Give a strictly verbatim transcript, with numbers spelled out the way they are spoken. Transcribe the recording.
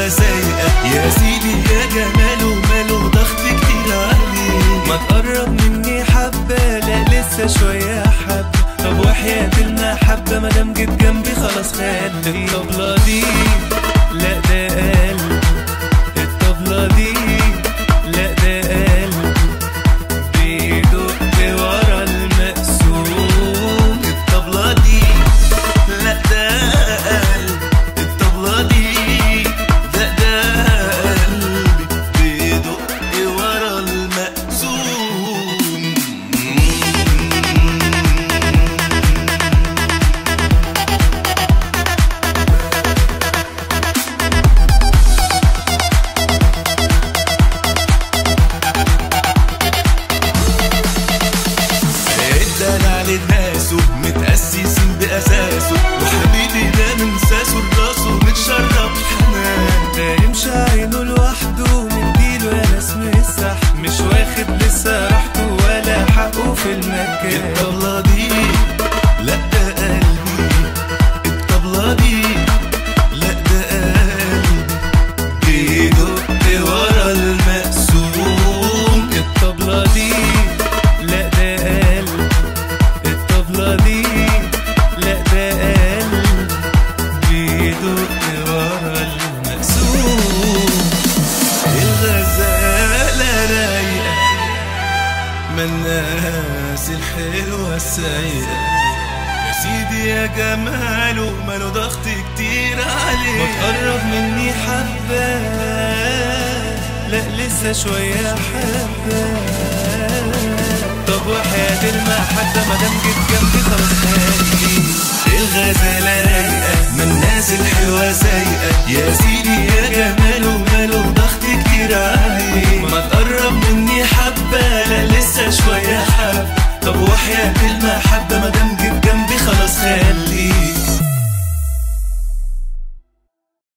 الحلوة سايقة يا سيدي يا جماله ماله ضغط كتير عليه. ما تقرب مني حبة لا لسه شوية حبة. طب وحياة المحبة مادام جيت جنبي خلاص خدت الطبلة دي. لا ده قلب الطبلة دي، لا ده قلب بيدق ورا المقسوم. الطبلة دي لا ده قلب، الطبلة دي لا ده قلبي بيدق ورا المقسوم. الدلع للناسه متأسسين بأساسه، وحبيبي ده من ساسه لراسه متشرب حنان. ده يمشي عينه لوحده مديله يا ناس مسح، مش واخد لسه راحته ولا حقه في المكان. الطبلة دي لا ده قلبي، الطبلة دي لا ده قلبي بيدق ورا المقسوم. الطبلة دي لا ده قلب، الطبلة دي لا ده قلب بيدق ورا المقسوم. الغزالة رايقة من الناس الحلوة السايقة يا سيدي يا جماله ماله ضغط كتير عليه. ما تقرب مني حبة لا لسه شوية حبة. طب وحياة المحبة مادام جيت جنبي خلاص خلي. الغزالة رايقة من الناس الحلوة سايقة يا سيدي يا جماله ماله ضغط كتير عليه. ما تقرب مني حبة لا لسه شوية حبة. طب وحياة المحبة